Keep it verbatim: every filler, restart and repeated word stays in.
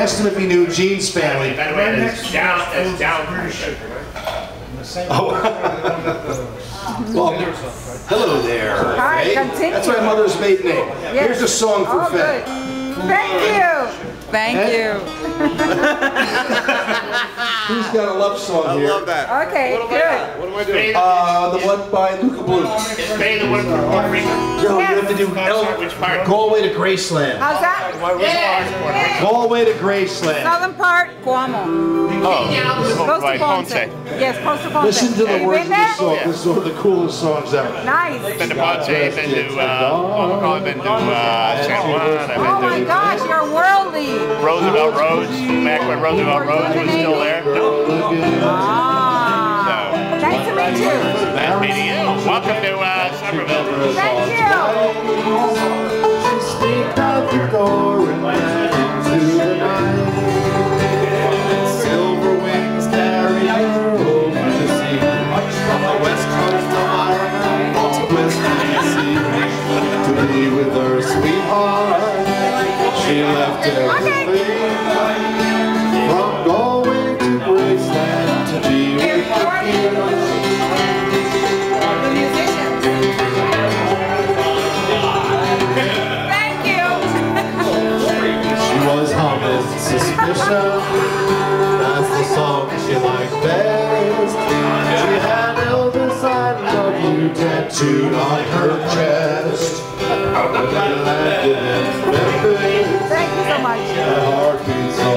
asked him if he knew Gene's family. By the way, that's down, that's down. Oh. Well, hello there. Hi, Faye. continue. That's my mother's maiden name. Yes. Here's a song for Oh, Faye. good. Thank you. Thank Eh? you. He's got a love song I here. love that. Okay, What am I good. at? What am I doing? Uh, the one by Luca Blue. Is Faye the one from Puerto Rico? Yo, you have to do El Which part? Galway to Graceland. How's that? Galway to Graceland. Southern part, Cuomo. Oh, Close by to Ponce. Ponce. Yes, close to Ponce. Listen to the Have you words been of there? this song. This is one of the coolest songs ever. Nice. Been to Ponce, been to, uh, oh, I've been to uh, San Juan, I've Oh my been gosh, you're worldly. to Roosevelt Roads, back when Roosevelt Roads was still there. Ah. Nice to meet you. Nice meeting you. Welcome to uh, Somerville. Thank you. She sneaked out the door and ran into the night. Silver wings carry her over the sea. From the west coast of Ireland to West Tennessee. To be with her sweetheart, she left everything. From Galway to Graceland to be with her king. The musicians. Thank you. She was humming Suspicion. That's the song she liked best. She had Elvis I Love You tattooed on her chest. When they landed in Memphis, Thank you so much. her heart beat so